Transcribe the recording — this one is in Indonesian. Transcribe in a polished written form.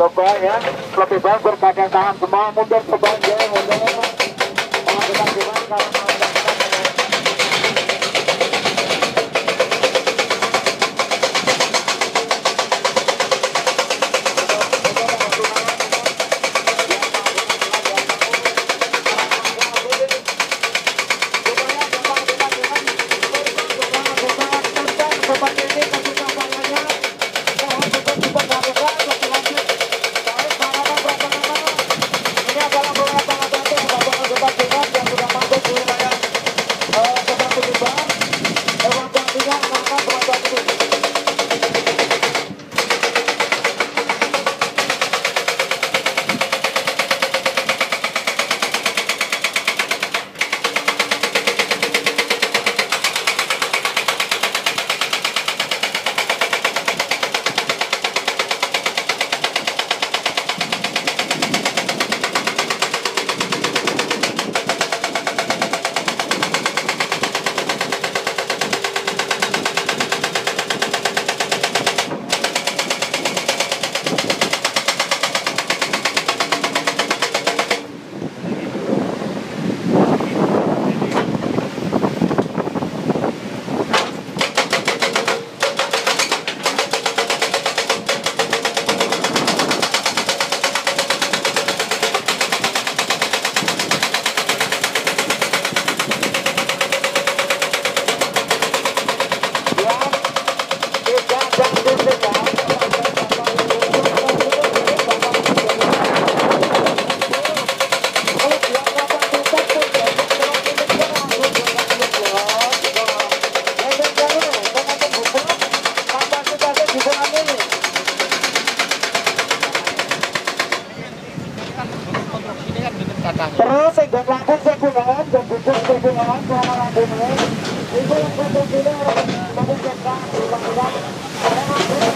coba ya, lebih baik berbadan tangan semua, mundur sebagai mundur. Kalau kita gimana kalau terus sehingga langsung segulan dan bujuk segulan selama rambutnya itu yang konstruksinya orang menggunakan